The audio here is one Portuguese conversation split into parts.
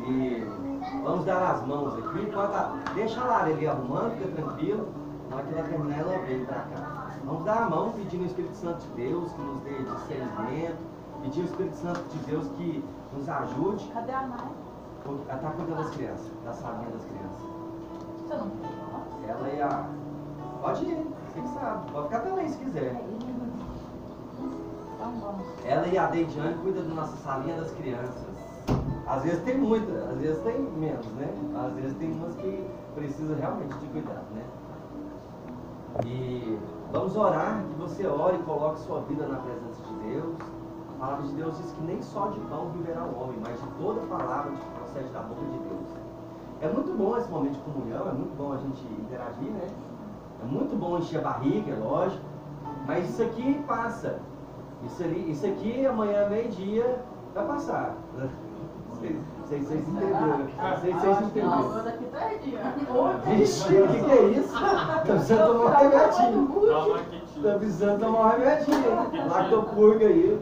E vamos dar as mãos aqui. Deixa a Lara ali arrumando, fica tranquilo. Na hora que ela terminar, ela vem pra cá. Vamos dar a mão pedindo o Espírito Santo de Deus que nos dê discernimento. Pedir o Espírito Santo de Deus que nos ajude. Cadê a mãe? Ela está cuidando das crianças, da salinha das crianças. Você não quer falar? Ela e a... Pode ir, você que sabe. Pode ficar também se quiser. Então vamos. Ela e a Deidiane cuidam da nossa salinha das crianças. Às vezes tem muita, às vezes tem menos, né? Às vezes tem umas que precisam realmente de cuidado, né? E vamos orar, que você ore e coloque sua vida na presença de Deus. A palavra de Deus diz que nem só de pão viverá o homem, mas de toda palavra que procede da boca de Deus. É muito bom esse momento de comunhão, é muito bom a gente interagir, né? É muito bom encher a barriga, é lógico. Mas isso aqui passa. Isso aqui amanhã, meio-dia, vai passar. Vocês entenderam. Vocês entenderam. Daqui 3 dias. Vixe, o que é isso? Tá precisando tomar um remedinho. Tá precisando tomar um remedinho. Lactopurga aí.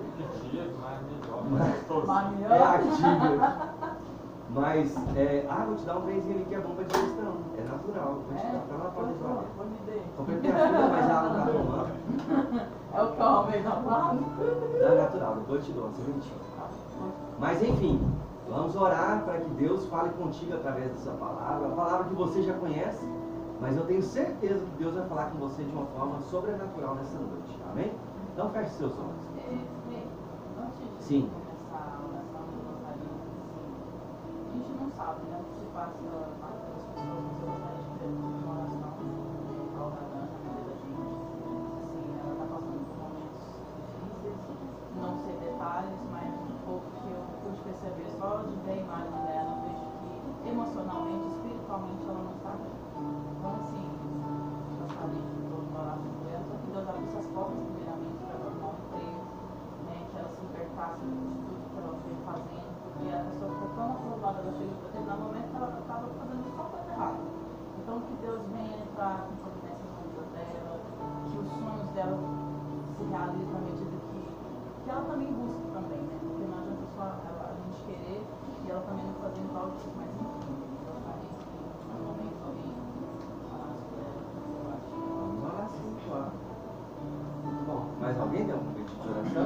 É activa. Mas, vou te dar um trenzinho ali que é bom pra digestão. É natural. Vou te dar, tá lá pra dentro. Comprei minha filha, mas ela não tá tomando. É o que eu arrumei na barra. É natural, depois eu te dou uma sementinha. Mas enfim, vamos orar para que Deus fale contigo através dessa palavra. A palavra que você já conhece, mas eu tenho certeza que Deus vai falar com você de uma forma sobrenatural nessa noite. Amém? Então feche seus olhos. Antes Sim. de começar a oração, eu gostaria de dizer, a gente não sabe, né, o que se passa na vida das pessoas, mas eu gostaria de ter uma oração ao Nadan, na vida da gente. Assim, ela está passando por momentos difíceis, não sei detalhes, mas um pouco que eu pude perceber só de ver a imagem dela, eu vejo que emocionalmente, espiritualmente ela não está bem. Então, assim, eu gostaria de todos orassem por ela, que Deus abrisse as portas primeiramente para ela não emprego, né, que ela se libertasse de tudo que ela veio fazendo, porque a pessoa ficou tão aprovada daquele determinado momento que ela estava fazendo só coisa errada. Então, que Deus venha entrar com providência na vida dela, que os sonhos dela se realizem na medida que ela também busca também, né? Porque não adianta só a gente querer e ela também não fazer igual disso, mas enfim, eu gostaria que no momento alguém falasse por ela, eu acho. Vamos orar sim, claro. Muito bom. Mais alguém tem algum pedido de oração?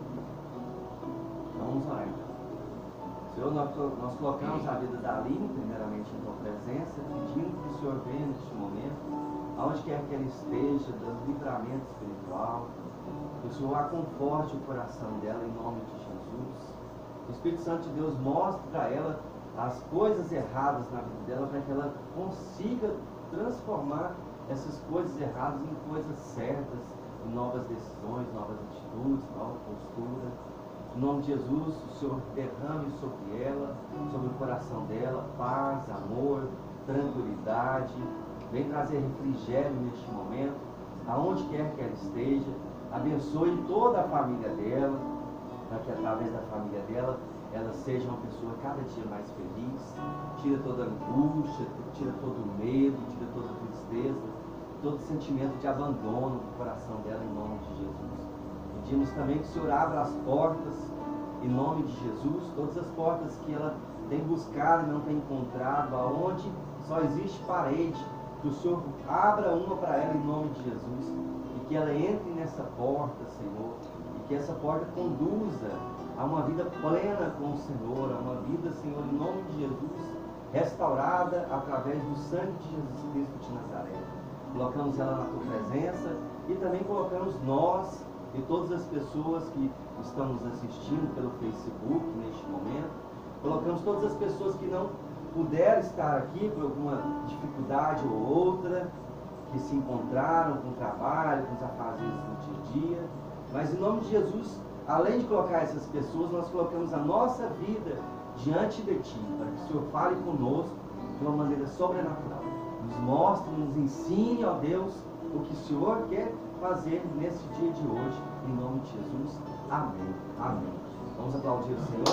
Então vamos orar então. Senhor, nós colocamos a vida da Aline, primeiramente em tua presença, pedindo que o Senhor venha neste momento, aonde quer que ela esteja, dando livramento espiritual, que o Senhor a conforte o coração dela em nome de Jesus. O Espírito Santo de Deus mostre para ela as coisas erradas na vida dela, para que ela consiga transformar essas coisas erradas em coisas certas, em novas decisões, novas atitudes, nova postura. Em nome de Jesus, o Senhor derrame sobre ela, sobre o coração dela, paz, amor, tranquilidade. Vem trazer refrigério neste momento, aonde quer que ela esteja. Abençoe toda a família dela, para que através da família dela, ela seja uma pessoa cada dia mais feliz. Tira toda a angústia, tira todo o medo, tira toda a tristeza, todo sentimento de abandono do coração dela, em nome de Jesus. Pedimos também que o Senhor abra as portas, em nome de Jesus, todas as portas que ela tem buscado e não tem encontrado, aonde só existe parede, que o Senhor abra uma para ela em nome de Jesus, e que ela entre nessa porta, Senhor, e que essa porta conduza a uma vida plena com o Senhor, a uma vida, Senhor, em nome de Jesus, restaurada através do sangue de Jesus Cristo de Nazaré. Colocamos ela na tua presença e também colocamos nós e todas as pessoas que estão nos assistindo pelo Facebook neste momento. Colocamos todas as pessoas que não puderam estar aqui por alguma dificuldade ou outra, que se encontraram com o trabalho, com os afazeres do dia a dia. Mas em nome de Jesus, além de colocar essas pessoas, nós colocamos a nossa vida diante de Ti, para que o Senhor fale conosco de uma maneira sobrenatural. Nos mostre, nos ensine, ó Deus, o que o Senhor quer fazer nesse dia de hoje, em nome de Jesus. Amém. Amém. Vamos aplaudir o Senhor.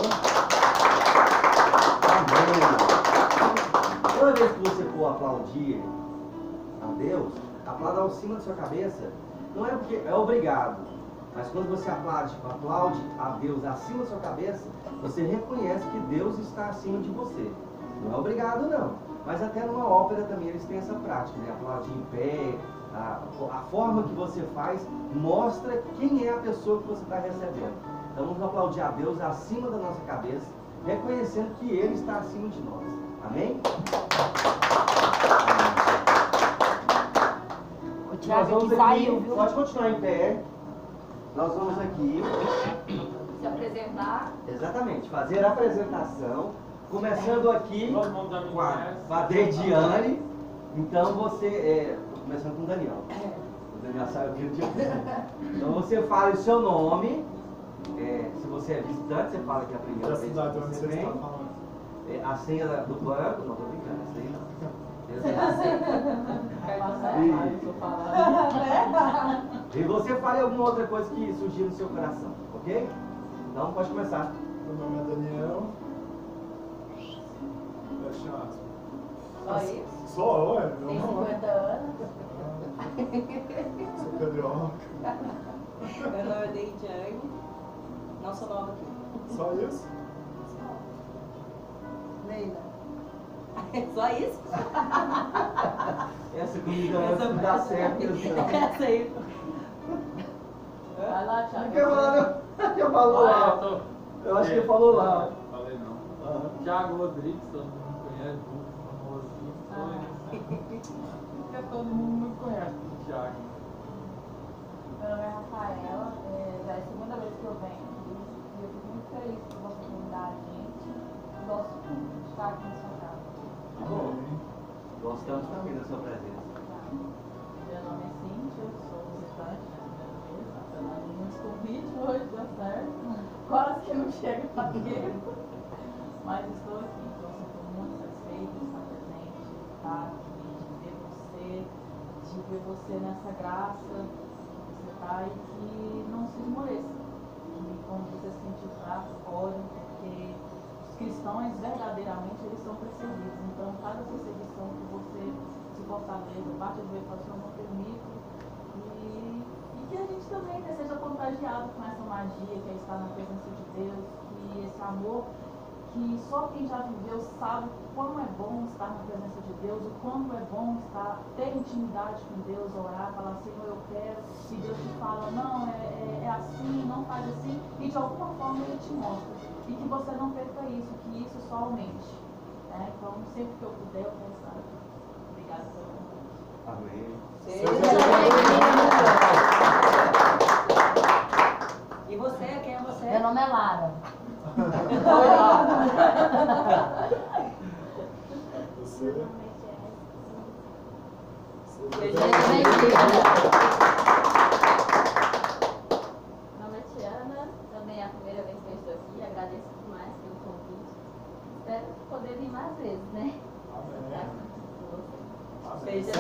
Amém. Toda vez que você for aplaudir a Deus, aplauda ao cima da sua cabeça. Não é porque é obrigado. Mas quando você aplaude a Deus acima da sua cabeça, você reconhece que Deus está acima de você. Não é obrigado não. Mas até numa ópera também eles têm essa prática, né? Aplaudir em pé, a forma que você faz mostra quem é a pessoa que você está recebendo. Então vamos aplaudir a Deus acima da nossa cabeça, reconhecendo que Ele está acima de nós. Amém? O Thiago aqui saiu, viu? Pode continuar em pé. Nós vamos aqui Se apresentar. exatamente, fazer a apresentação, começando aqui Todo mundo já me com a conhece. Dediane. Então você, começando com o Daniel. O Daniel saiu aqui. Então você fala o seu nome. Se você é visitante, você fala que é a primeira Da vez cidade que onde você você vem. está falando. A senha do banco, não estou brincando, essa aí não. Vai passar errado, eu tô falando. E você fale alguma outra coisa que surgiu no seu coração, ok? Então pode começar. Meu nome é Daniel. Fecha aspas. Só isso? Só, ué? Meu Tem nome 50 anos. Sou carioca. Meu nome é Deijane. Não sou nova aqui. Só isso? Leila. Só isso? Essa comida antes não dá certo. Essa aí. Vai lá, Não Thiago. quer falar, não? Já falou lá. Eu acho que ele falou lá. Falei não. Thiago Rodrigues, todo mundo conhece, muito famosinho. Porque todo mundo me conhece, o Thiago. Meu nome é Rafaela, já é a segunda vez que eu venho e eu fico muito feliz por você convidar a gente. Gosto muito de estar aqui na sua casa. Bom, gostamos também da sua presença. Meu nome é Cíntia, eu sou visitante da primeira vez, apesar de muitos convites hoje, deu certo. Quase que não chega para tempo, mas estou aqui, então estou muito satisfeita de estar presente, de estar aqui, de ver você nessa graça que você está e que não se esmoreça. E quando você se sentir fraco, ore, porque os cristãos verdadeiramente eles são perseguidos. Então cada perseguição que você se fortaleça, bate de ver para o Senhor, não permite. E que a gente também seja contagiado com essa magia que é estar na presença de Deus, que esse amor que só quem já viveu sabe o quão é bom estar na presença de Deus, o quanto é bom ter intimidade com Deus, orar, falar, Senhor, eu quero, e Deus te fala, não, é assim, não faz assim, e de alguma forma Ele te mostra, e que você não perca isso, que isso só aumente. Né? Então, sempre que eu puder, eu quero estar aqui. Obrigada pelo convite. Amém. E você? Quem é você? Meu nome é Lara. Você? Seja Meu nome é Tiana, também é a primeira vez que eu estou aqui, agradeço demais pelo convite. Espero poder vir mais vezes, né? Amém. Seja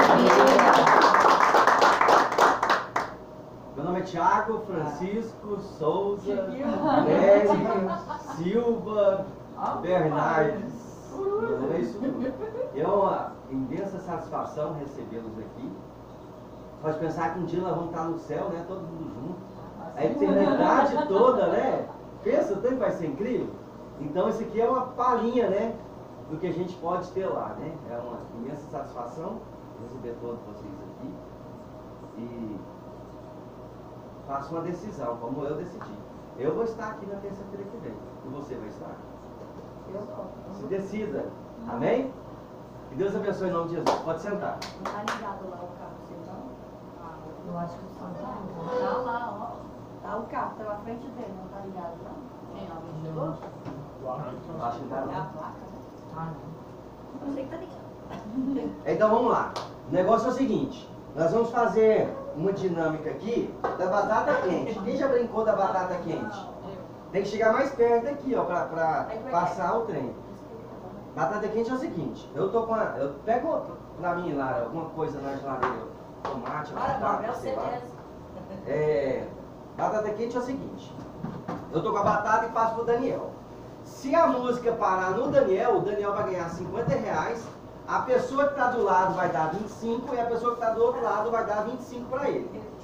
Meu nome é Thiago Francisco Souza Nery Silva Bernardes. Meu nome é isso tudo. É uma imensa satisfação recebê-los aqui. Pode pensar que um dia nós vamos estar no céu, né? Todo mundo junto. A eternidade toda, né? Pensa, tanto vai ser incrível. Então isso aqui é uma palhinha, né? Do que a gente pode ter lá, né? É uma imensa satisfação receber todos vocês aqui. E faço uma decisão, como eu decidi. Eu vou estar aqui na terça-feira que vem. E você vai estar? Eu não. Se decida. Amém? Que Deus abençoe em nome de Jesus. Pode sentar. Não tá ligado lá o carro, você não? Eu acho que eu sou Tá lá, ó. Tá o carro, tá na frente dele, não tá ligado, não? Quem alguém chegou? Acho que É a tá. placa, né? Eu sei que tá ligado. Então vamos lá. O negócio é o seguinte. Nós vamos fazer uma dinâmica aqui da batata quente. Quem já brincou da batata quente? Tem que chegar mais perto aqui, ó, pra passar o trem. Batata quente é o seguinte. Eu pego pra mim, Lara, alguma coisa na geladeira. Tomate, Bora, batata, é o sei lá. certeza. Batata quente é o seguinte. Eu tô com a batata e passo pro Daniel. Se a música parar no Daniel, o Daniel vai ganhar R$50. A pessoa que está do lado vai dar 25 e a pessoa que está do outro lado vai dar 25 para ele.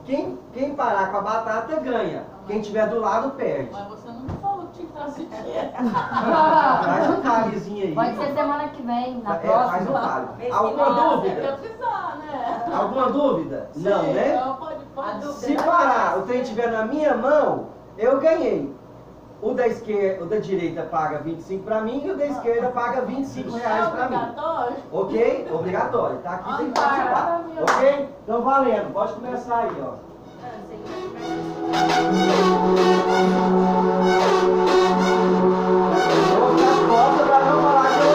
Quem parar com a batata ganha. Quem tiver do lado perde. Mas você não falou que tinha que trazer dinheiro. Faz um calezinho aí. Pode ser semana que vem, na Faz um próxima. cale. Alguma dúvida? Quer precisar, né? Alguma dúvida? Não, né? Não, pode. Se parar, o trem estiver na minha mão, eu ganhei. O da direita paga 25 para mim e o da esquerda paga 25 reais para mim. Obrigatório. Ok? Obrigatório. Tá aqui, tem que Ah, participar. maravilha. Ok? Então valendo. Pode começar aí, ó. Vou ficar as costas para não falar que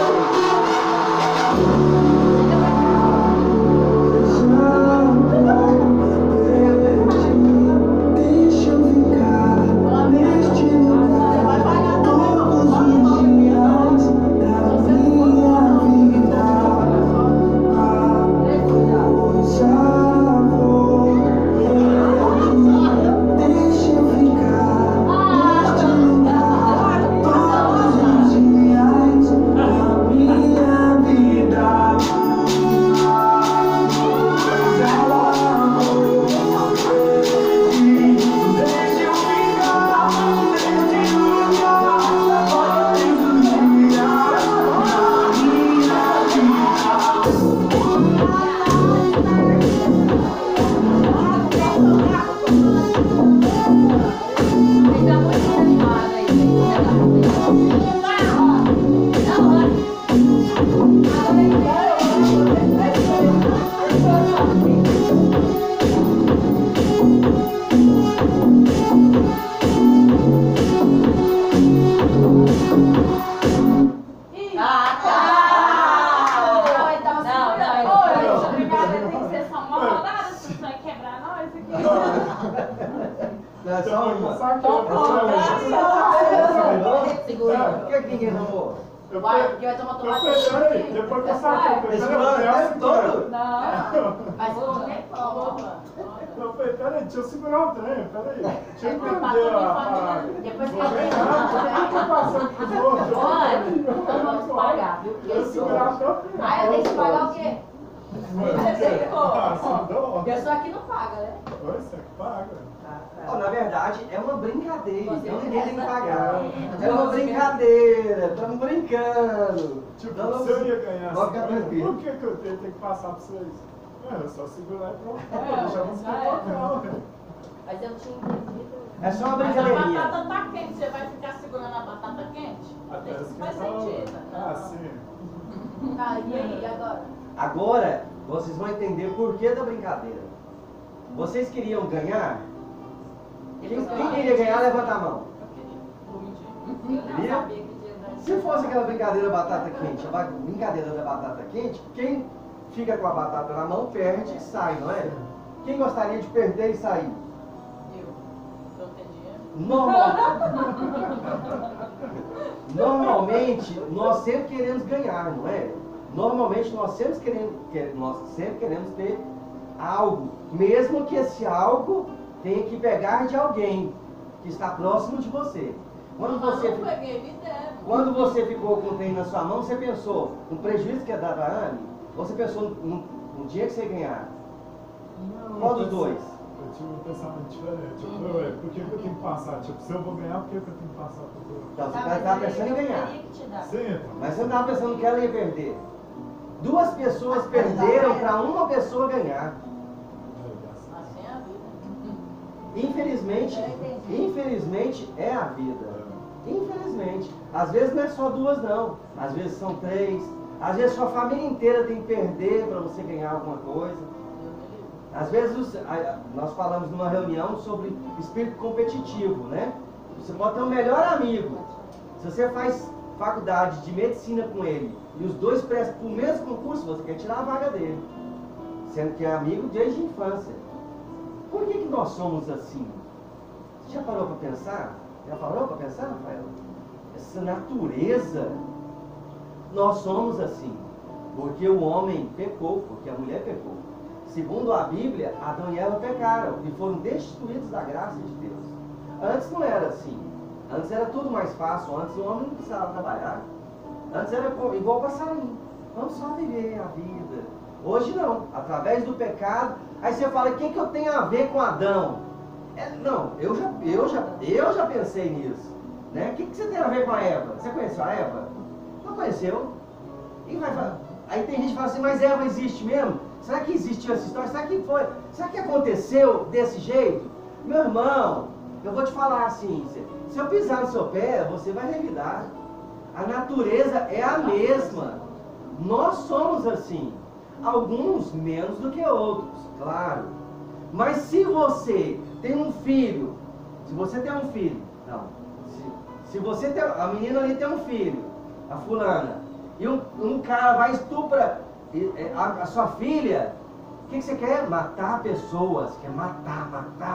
Deixa eu ficar neste lugar todos os dias da minha vida. Pois amor, deixa eu ficar neste lugar todos os dias da minha vida. Pois amor, deixa eu ficar neste lugar todos os dias da minha vida. Ele tá muito animado aí, Ah, tá! Não, então Não, segura. não, Ô, não. essa brincadeira tem que ser só uma rodada, se você vai quebrar nós aqui. Não, é só uma. Então, Segura. Por que ninguém não? Vai, porque vai tomar Peraí, depois que eu saquei, Esse plano é todo? Não, mas qualquer forma. eu falei, peraí, deixa eu segurar o trem, peraí. Deixa eu entender Tá a tudo parada. em depois que Vou ganhar, eu tô passando pros outros. Olha, então vamos pagar, viu? Eu segurar até o final. Ah, eu tenho que pagar o quê? Ah, sem dó. A pessoa aqui não paga, né? Oi, você que paga. Ó, na verdade, é uma brincadeira, Você então ninguém tem que merece. pagar. É uma brincadeira, estamos brincando. Tipo, Então, se eu ia ganhar pode ficar 50, tranquilo. por que eu tenho que passar pra vocês? É só segurar e pronto. É, Deixar você já é. tocar, velho. Mas eu tinha entendido. É só uma Mas a brincadeirinha. batata tá quente, você vai ficar segurando a batata quente? Até Isso faz esquentar. sentido. Ah, sim. Ah, e aí, agora? Agora, vocês vão entender o porquê da brincadeira. Vocês queriam ganhar? Quem queria ganhar, levanta a mão. Eu não Queria? sabia que tinha dado. Se fosse aquela brincadeira batata quente, a brincadeira da batata quente, quem fica com a batata na mão perde e sai, não é? Quem gostaria de perder e sair? Eu entendi. Normalmente, nós sempre queremos ganhar, não é? Normalmente, nós sempre queremos ter algo, mesmo que esse algo tenha que pegar de alguém que está próximo de você. Quando Mas você, eu peguei, me deram. quando você ficou com o trem na sua mão, você pensou no prejuízo que ia dar para a Anne? Ou você pensou no dia que você ia ganhar? Qual dos dois? Eu tive um pensamento diferente. Tipo, ué, por que eu tenho que passar? Tipo, se eu vou ganhar, por que eu tenho que passar pro outro? Então, Tá, você mas estava ele pensando em ganhar. teria que te dar. Sim, então. Mas você não estava pensando que ela ia perder. Duas pessoas perderam para uma pessoa ganhar. Assim é a vida. Infelizmente é a vida. Infelizmente. Às vezes não é só duas não. Às vezes são três. Às vezes sua família inteira tem que perder para você ganhar alguma coisa. Às vezes nós falamos numa reunião sobre espírito competitivo, né? Você pode ter um melhor amigo. Se você faz faculdade de medicina com ele e os dois prestam para o mesmo concurso, você quer tirar a vaga dele. Sendo que é amigo desde a infância. Por que nós somos assim? Você já parou para pensar? Já parou para pensar, Rafael? Essa natureza, nós somos assim. Porque o homem pecou, porque a mulher pecou. Segundo a Bíblia, Adão e Eva pecaram e foram destituídos da graça de Deus. Antes não era assim. Antes era tudo mais fácil. Antes o homem não precisava trabalhar. Antes era igual passarinho. Vamos só viver a vida. Hoje não. Através do pecado, Aí você fala, o que eu tenho a ver com Adão? Não, eu já pensei nisso. Né? O que você tem a ver com a Eva? Você conheceu a Eva? Não conheceu? Aí tem gente que fala assim, mas Eva existe mesmo? Será que existiu essa história? Será que aconteceu desse jeito? Meu irmão, eu vou te falar assim, se eu pisar no seu pé, você vai revidar. A natureza é a mesma. Nós somos assim. Alguns menos do que outros, claro. Mas se você tem um filho, se você tem, a menina ali tem um filho, a fulana, e um cara vai estuprar a sua filha, o que você quer? Matar pessoas, quer matar.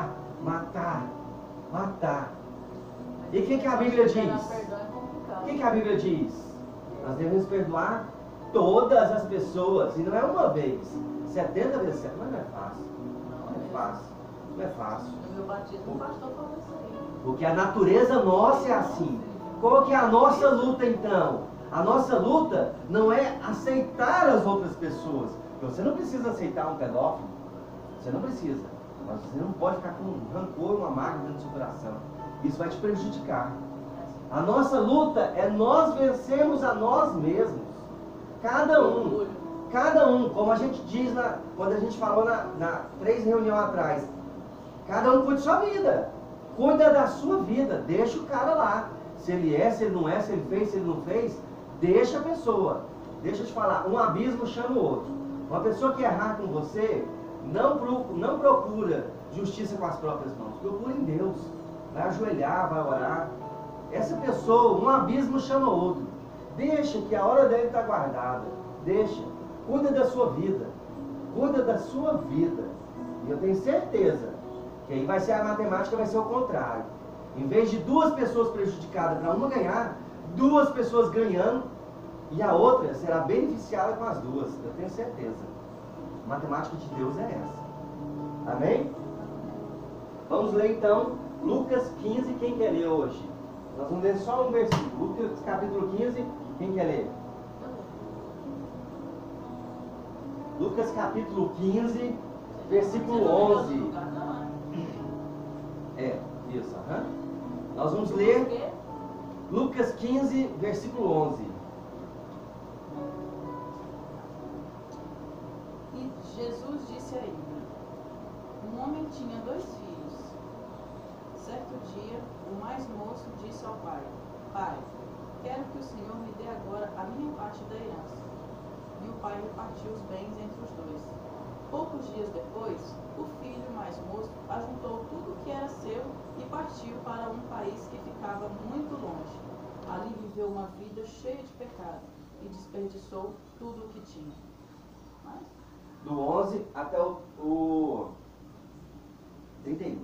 E o que a Bíblia diz? O que a Bíblia diz? Nós devemos perdoar todas as pessoas, e não é uma vez, 70 vezes 7, mas não é fácil. Não é fácil. No meu batismo, o pastor falou isso aí. Porque a natureza nossa é assim. Qual que é a nossa luta então? A nossa luta não é aceitar as outras pessoas. Você não precisa aceitar um pedófilo. Você não precisa. Mas você não pode ficar com um rancor, uma mágoa dentro do seu coração. Isso vai te prejudicar. A nossa luta é nós vencermos a nós mesmos. Cada um, como a gente diz quando a gente falou na 3 reuniões atrás, cada um cuida da sua vida. Cuida da sua vida, deixa o cara lá. Se ele é, se ele não é, se ele fez, se ele não fez, deixa a pessoa. Deixa eu te falar, um abismo chama o outro. Uma pessoa que errar com você, não procura justiça com as próprias mãos. Procura em Deus. Vai ajoelhar, vai orar. Essa pessoa, um abismo chama o outro. Deixa que a hora dele está guardada. Deixa. Cuida da sua vida. Cuida da sua vida. E eu tenho certeza que aí vai ser a matemática, vai ser o contrário. Em vez de 2 pessoas prejudicadas para uma ganhar, 2 pessoas ganhando e a outra será beneficiada com as 2. Eu tenho certeza. A matemática de Deus é essa. Amém? Vamos ler então Lucas 15, quem quer ler hoje? Nós vamos ler só um versículo. Lucas capítulo 15, quem quer ler? Lucas capítulo 15, versículo 11. Isso. Nós vamos ler Lucas 15, versículo 11. E Jesus disse a ele: um homem tinha 2 filhos. Certo dia, o mais moço disse ao pai: Pai, quero que o Senhor me dê agora a minha parte da herança. E o pai repartiu os bens entre os 2. Poucos dias depois, o filho mais moço ajuntou tudo o que era seu e partiu para um país que ficava muito longe. Ali viveu uma vida cheia de pecado e desperdiçou tudo o que tinha. Mas... do 11 até o 31.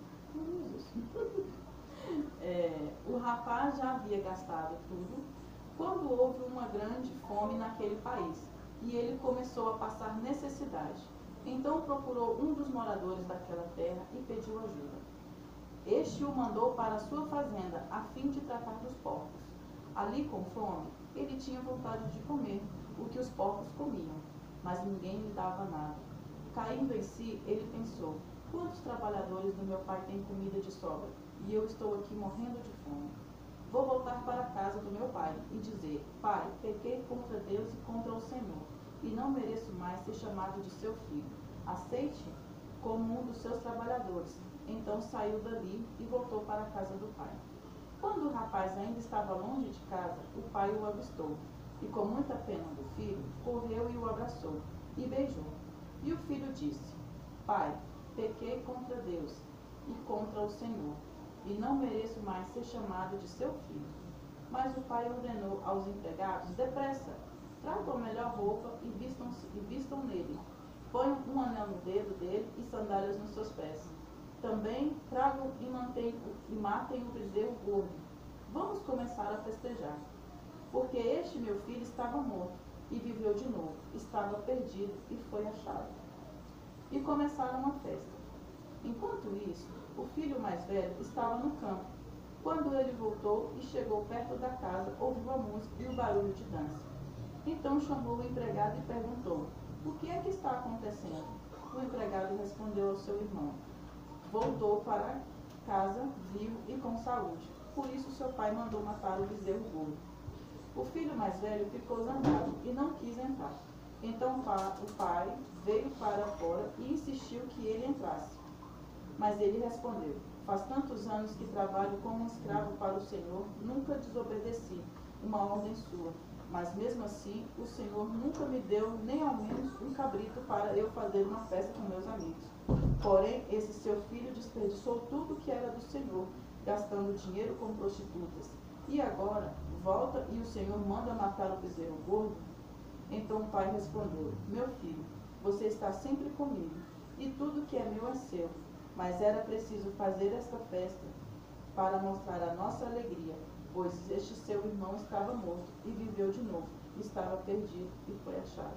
O rapaz já havia gastado tudo quando houve uma grande fome naquele país e ele começou a passar necessidade. Então procurou um dos moradores daquela terra e pediu ajuda. Este o mandou para a sua fazenda a fim de tratar dos porcos. Ali, com fome, ele tinha vontade de comer o que os porcos comiam, mas ninguém lhe dava nada. Caindo em si, ele pensou: quantos trabalhadores do meu pai têm comida de sobra, e eu estou aqui morrendo de fome? Vou voltar para a casa do meu pai e dizer: Pai, pequei contra Deus e contra o Senhor, e não mereço mais ser chamado de seu filho. Aceite como um dos seus trabalhadores. Então saiu dali e voltou para a casa do pai. Quando o rapaz ainda estava longe de casa, o pai o avistou, e com muita pena do filho, correu e o abraçou, e beijou. E o filho disse: Pai, pequei contra Deus e contra o Senhor, e não mereço mais ser chamado de seu filho. Mas o pai ordenou aos empregados: depressa, tragam a melhor roupa e vistam nele. Ponham um anel no dedo dele e sandálias nos seus pés. Também tragam e matem o bezerro gordo. Vamos começar a festejar. Porque este meu filho estava morto e viveu de novo, estava perdido e foi achado. E começaram a festa. Enquanto isso, o filho mais velho estava no campo. Quando ele voltou e chegou perto da casa, ouviu a música e o barulho de dança. Então chamou o empregado e perguntou: o que é que está acontecendo? O empregado respondeu ao seu irmão: voltou para casa vivo e com saúde. Por isso seu pai mandou matar o bezerro gordo. O filho mais velho ficou zangado e não quis entrar. Então o pai veio para fora e insistiu que ele entrasse. Mas ele respondeu: faz tantos anos que trabalho como um escravo para o Senhor, nunca desobedeci uma ordem sua. Mas mesmo assim, o Senhor nunca me deu nem ao menos um cabrito para eu fazer uma festa com meus amigos. Porém, esse seu filho desperdiçou tudo que era do Senhor, gastando dinheiro com prostitutas. E agora, volta e o Senhor manda matar o bezerro gordo? Então o pai respondeu: meu filho, você está sempre comigo, e tudo que é meu é seu. Mas era preciso fazer esta festa para mostrar a nossa alegria, pois este seu irmão estava morto e viveu de novo, estava perdido e foi achado.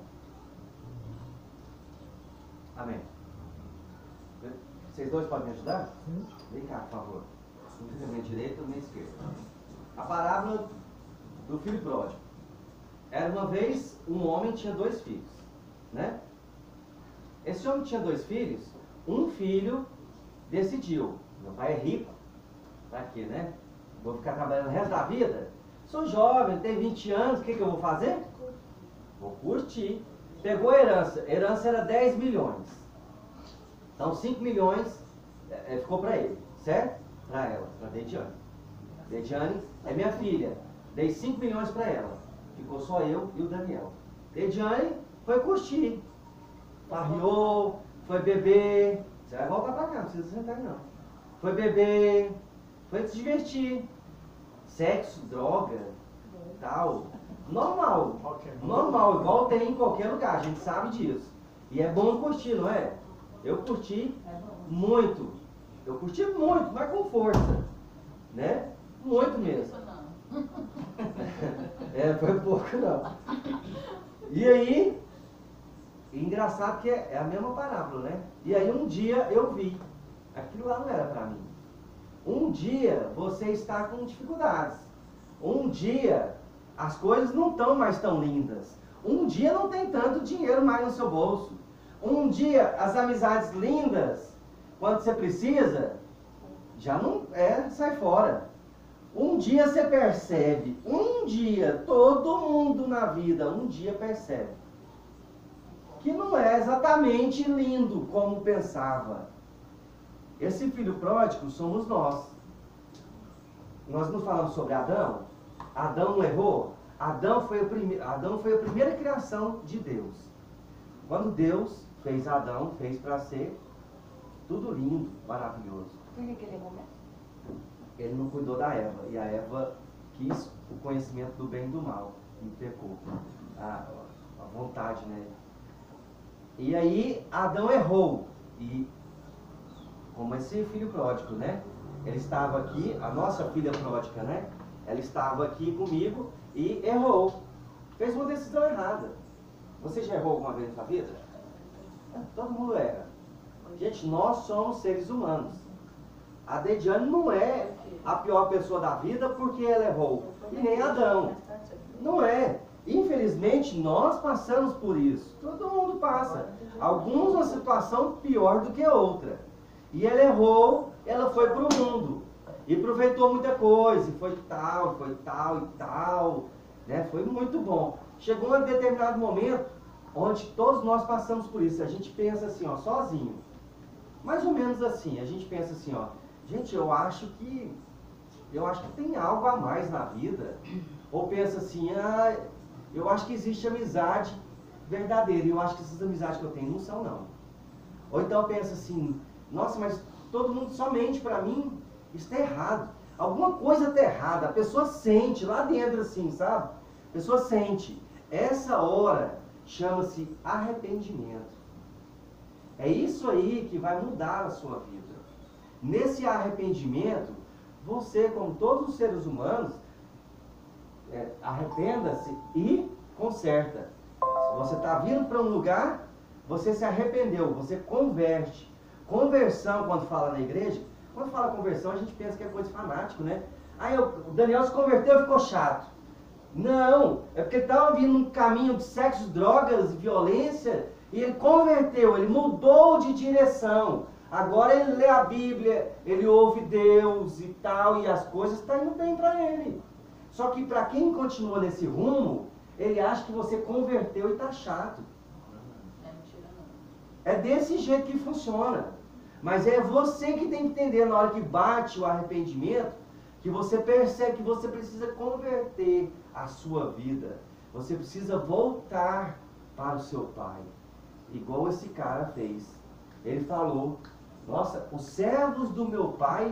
Amém. Vocês dois podem me ajudar? Sim. Vem cá, por favor. Um minha direita e minha esquerda. A parábola do filho pródigo. Era uma vez um homem que tinha 2 filhos, né? Esse homem tinha 2 filhos. Um filho decidiu: meu pai é rico, pra quê, né? Vou ficar trabalhando o resto da vida? Sou jovem, tenho 20 anos, o que eu vou fazer? Vou curtir. Pegou a herança. A herança era 10 milhões. Então 5 milhões ficou para ele, certo? Para ela, para Dediane. Dediane é minha filha. Dei 5 milhões para ela. Ficou só eu e o Daniel. Dediane foi curtir. Farriou, foi beber. Você vai voltar para cá, não precisa sentar não. Foi beber, foi se divertir. Sexo, droga, tal. Normal. Normal, igual tem em qualquer lugar, a gente sabe disso. E é bom curtir, não é? Eu curti muito. Eu curti muito, mas com força. Né? Muito mesmo. Foi pouco não. E aí, engraçado que é a mesma parábola, né? E aí um dia eu vi. Aquilo lá não era pra mim. Um dia você está com dificuldades. Um dia as coisas não estão mais tão lindas. Um dia não tem tanto dinheiro mais no seu bolso. Um dia as amizades lindas, quando você precisa, já não sai fora. Um dia você percebe, um dia, todo mundo na vida, um dia percebe que não é exatamente lindo como pensava. Esse filho pródigo somos nós. Nós não falamos sobre Adão? Adão não errou? Adão foi a primeira criação de Deus. Quando Deus fez Adão, fez para ser tudo lindo, maravilhoso. Por que ele errou mesmo? Ele não cuidou da Eva, e a Eva quis o conhecimento do bem e do mal, e pecou. A vontade, né? E aí Adão errou, e como esse filho pródigo, né? Ele estava aqui, a nossa filha pródiga, né? Ela estava aqui comigo e errou. Fez uma decisão errada. Você já errou alguma vez na sua vida? Todo mundo erra. Gente, nós somos seres humanos. A Dediane não é a pior pessoa da vida porque ela errou. E nem Adão. Não é. Infelizmente, nós passamos por isso. Todo mundo passa. Alguns uma situação pior do que outra. E ela errou, ela foi para o mundo. E aproveitou muita coisa. E foi tal e tal. Né? Foi muito bom. Chegou um determinado momento onde todos nós passamos por isso. A gente pensa assim, ó, sozinho. Mais ou menos assim. A gente pensa assim, ó. Gente, eu acho que tem algo a mais na vida. Ou pensa assim, eu acho que existe amizade verdadeira. E eu acho que essas amizades que eu tenho não são, não. Ou então pensa assim, nossa, mas todo mundo só mente pra mim. Isso tá errado. Alguma coisa tá errada. A pessoa sente lá dentro assim, sabe? A pessoa sente. Essa hora chama-se arrependimento. É isso aí que vai mudar a sua vida. Nesse arrependimento, você, como todos os seres humanos, arrependa-se e conserta. Se você está vindo para um lugar, você se arrependeu, você converte. Conversão, quando fala na igreja, quando fala conversão, a gente pensa que é coisa fanática, né? Aí o Daniel se converteu e ficou chato. Não, é porque ele estava vindo num caminho de sexo, drogas, violência, E ele converteu, ele mudou de direção. Agora ele lê a Bíblia, ele ouve Deus e tal, e as coisas estão indo bem para ele. Só que para quem continua nesse rumo, ele acha que você converteu e está chato. É mentira, não. É desse jeito que funciona. Mas é você que tem que entender na hora que bate o arrependimento, que você percebe que você precisa converter a sua vida. Você precisa voltar para o seu pai. Igual esse cara fez. Ele falou, nossa, os servos do meu pai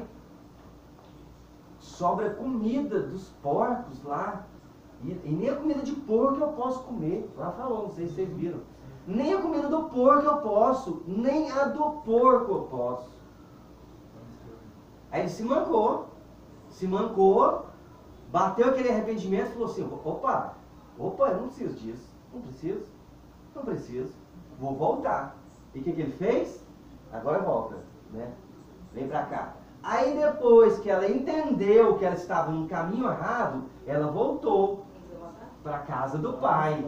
sobra comida dos porcos lá. E nem a comida de porco eu posso comer. Lá falou, não sei se vocês viram. Nem a comida do porco eu posso, nem a do porco eu posso. Aí ele se mancou, bateu aquele arrependimento e falou assim, opa, eu não preciso disso, não preciso, vou voltar. E o que ele fez? Agora volta, né? Vem pra cá. Aí depois que ela entendeu que ela estava no caminho errado, ela voltou para a casa do pai.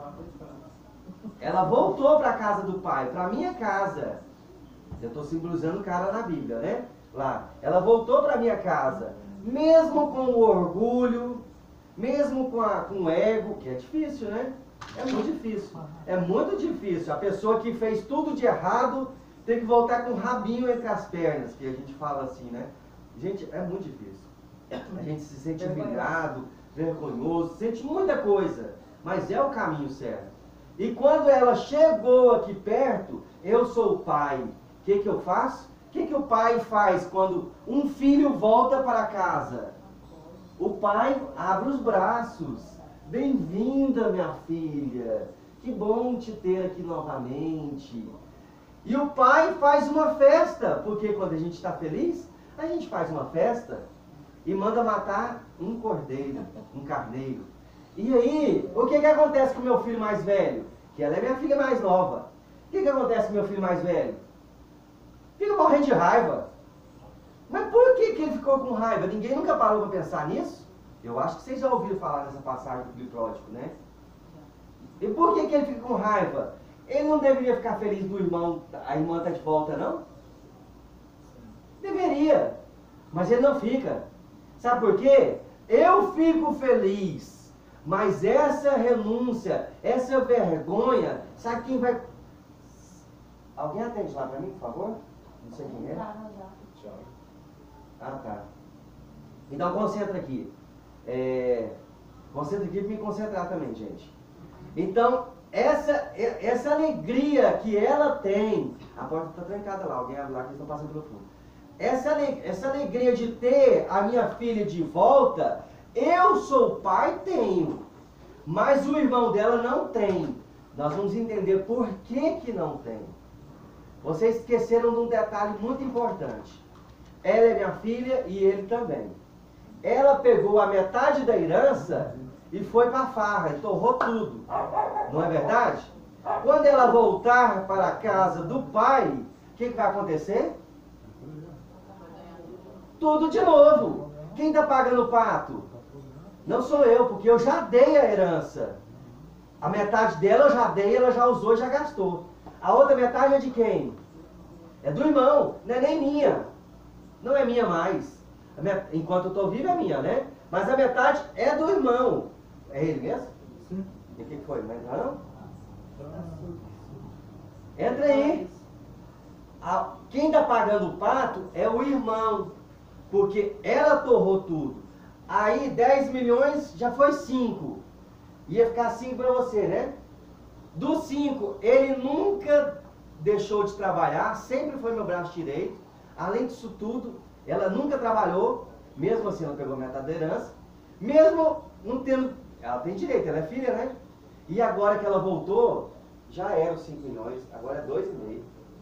Ela voltou para a casa do pai, para a minha casa. Eu estou simbolizando o cara na Bíblia, né? Lá. Ela voltou para a minha casa, mesmo com o orgulho, mesmo com o ego, que é difícil, né? É muito difícil. É muito difícil. A pessoa que fez tudo de errado tem que voltar com o rabinho entre as pernas, que a gente fala assim, né? Gente, é muito difícil. A gente se sente humilhado, vergonhoso, sente muita coisa, mas é o caminho certo. E quando ela chegou aqui perto, eu sou o pai. O que eu faço? O que o pai faz quando um filho volta para casa? O pai abre os braços. Bem-vinda, minha filha. Que bom te ter aqui novamente. E o pai faz uma festa, porque quando a gente está feliz, a gente faz uma festa e manda matar um cordeiro, um carneiro. E aí, o que acontece com o meu filho mais velho? Que ela é minha filha mais nova. O que acontece com o meu filho mais velho? Fica morrendo de raiva. Mas por que ele ficou com raiva? Ninguém nunca parou para pensar nisso? Eu acho que vocês já ouviram falar nessa passagem do filho pródigo, né? E por que ele fica com raiva? Ele não deveria ficar feliz do irmão, a irmã está de volta, não? Deveria. Mas ele não fica. Sabe por quê? Eu fico feliz. Mas essa renúncia, essa vergonha, sabe quem vai... Alguém atende lá para mim, por favor? Não sei quem é. Ah, tá. Então concentra aqui. Concentra aqui para me concentrar também, gente. Então, essa alegria que ela tem... A porta está trancada lá, alguém abre lá que eles estão passando pelo fundo. Essa alegria de ter a minha filha de volta... Eu sou pai, tenho, mas o irmão dela não tem. Nós vamos entender por que não tem. Vocês esqueceram de um detalhe muito importante. Ela é minha filha e ele também. Ela pegou a metade da herança e foi para a farra, e torrou tudo. Não é verdade? Quando ela voltar para a casa do pai, o que vai acontecer? Tudo de novo. Quem está pagando o pato? Não sou eu, porque eu já dei a herança. A metade dela eu já dei, ela já usou e já gastou. A outra metade é de quem? É do irmão, não é nem minha. Não é minha mais. Enquanto eu estou vivo é minha, né? Mas a metade é do irmão. É ele mesmo? Sim. E o que foi? Não entra não? Entra aí. Quem está pagando o pato é o irmão. Porque ela torrou tudo. Aí 10 milhões já foi 5. Ia ficar 5 para você, né? Dos 5, ele nunca deixou de trabalhar, sempre foi meu braço direito. Além disso tudo, ela nunca trabalhou, mesmo assim ela pegou metade da herança. Mesmo não tendo... Ela tem direito, ela é filha, né? E agora que ela voltou, já eram 5 milhões, agora é 2,5.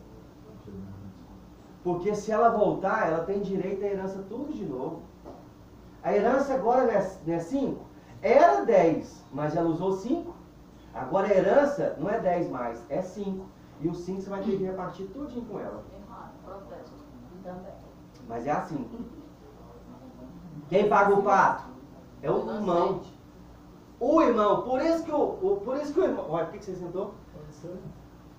Porque se ela voltar, ela tem direito à herança tudo de novo. A herança agora não é 5? Era 10, mas ela usou 5. Agora a herança não é 10 mais, é 5. E os 5 você vai ter que repartir tudinho com ela. Protesto. Também. Mas é assim. Quem paga o pato? É o irmão. O irmão, por isso que o irmão... Olha, por que você sentou? Pode ser.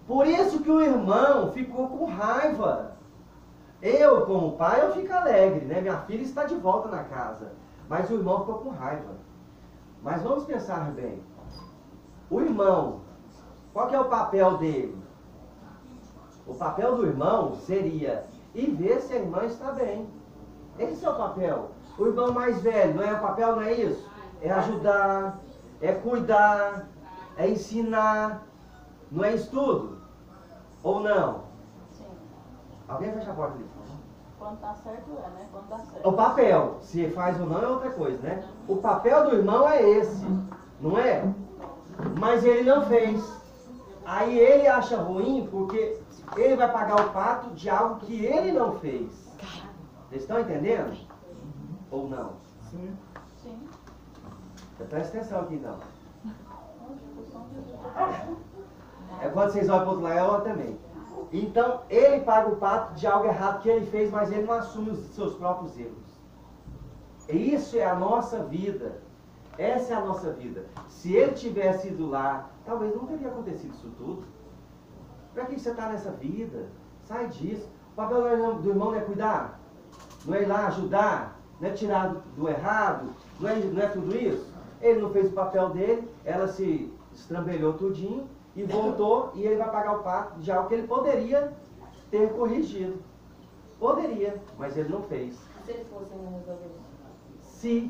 Por isso que o irmão ficou com raiva. Eu, como pai, eu fico alegre, né? Minha filha está de volta na casa. Mas o irmão ficou com raiva. Mas vamos pensar bem. O irmão, qual que é o papel dele? O papel do irmão seria ir ver se a irmã está bem. Esse é o papel. O irmão mais velho, não é o papel, não é isso? É ajudar, é cuidar, é ensinar. Não é isso tudo? Ou não? Sim. Alguém fecha a porta ali, por favor. Quando tá certo é, né? Quando dá certo. O papel, se faz ou não é outra coisa, né? O papel do irmão é esse, não é? Mas ele não fez. Aí ele acha ruim porque ele vai pagar o pato de algo que ele não fez. Vocês estão entendendo? Ou não? Sim. Sim. Presta atenção aqui então. Onde o som de Jesus. É quando vocês olham para o outro lado, ela também. Então, ele paga o pato de algo errado que ele fez, mas ele não assume os seus próprios erros. E isso é a nossa vida. Essa é a nossa vida. Se ele tivesse ido lá, talvez não teria acontecido isso tudo. Para que você está nessa vida? Sai disso. O papel do irmão não é cuidar? Não é ir lá ajudar? Não é tirar do errado? Não é tudo isso? Ele não fez o papel dele, ela se estrambelhou tudinho e voltou, e ele vai pagar o pato de algo que ele poderia ter corrigido. Poderia, mas ele não fez. Se ele fosse, não resolveu isso.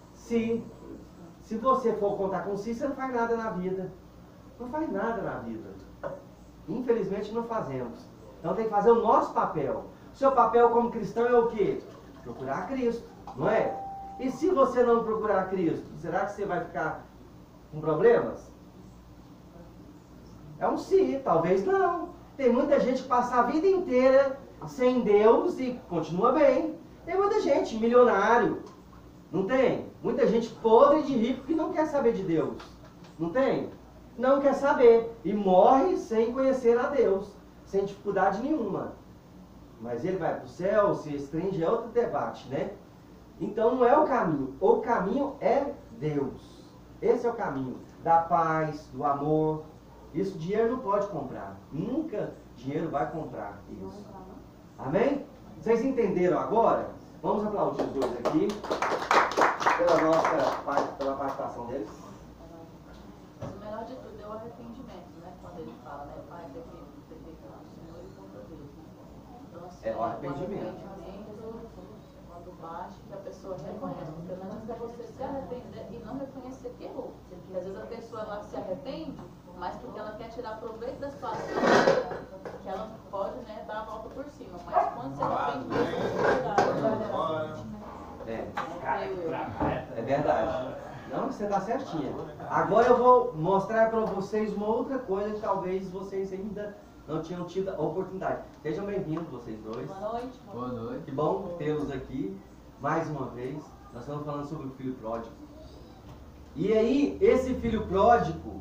Se você for contar com si, você não faz nada na vida. Não faz nada na vida. Infelizmente não fazemos. Então tem que fazer o nosso papel. O seu papel como cristão é o quê? Procurar Cristo, não é? E se você não procurar Cristo, será que você vai ficar com problemas? É um sim, talvez não. Tem muita gente que passa a vida inteira sem Deus e continua bem. Tem muita gente milionário, não tem? Muita gente podre de rico que não quer saber de Deus, não tem? Não quer saber e morre sem conhecer a Deus, sem dificuldade nenhuma. Mas ele vai para o céu, se estende, é outro debate, né? Então não é o caminho é Deus. Esse é o caminho da paz, do amor. Isso dinheiro não pode comprar. Nunca dinheiro vai comprar isso. Amém? Vocês entenderam agora? Vamos aplaudir os dois aqui pela participação deles. Mas o melhor de tudo é o arrependimento, né? Quando ele fala, né? Pai, pequei pelo Senhor e contra Deus, né? Então, assim, É o arrependimento. Quando bate, que a pessoa reconhece. Porque o negócio é você se arrepender e não reconhecer que errou. Porque às vezes a pessoa ela se arrepende, mas porque ela quer tirar proveito da situação, que ela pode, né, dar a volta por cima. Mas quando você arrepende, É verdade. Não, você está certinha. Agora eu vou mostrar para vocês uma outra coisa que talvez vocês ainda não tinham tido a oportunidade. Sejam bem-vindos vocês dois. boa noite. Boa noite. Que bom tê-los aqui mais uma vez. Nós estamos falando sobre o filho pródigo. E aí, esse filho pródigo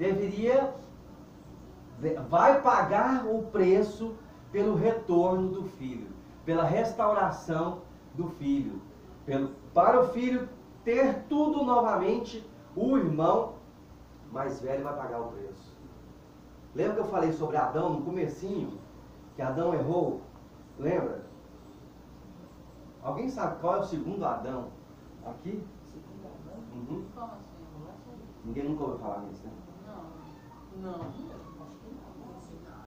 vai pagar o preço pelo retorno do filho, pela restauração do filho, para o filho ter tudo novamente. O irmão mais velho vai pagar o preço. Lembra que eu falei sobre Adão no comecinho? Que Adão errou? Lembra? Alguém sabe qual é o segundo Adão? Aqui? Uhum. Como assim? Ninguém nunca ouviu falar nisso, né? Não.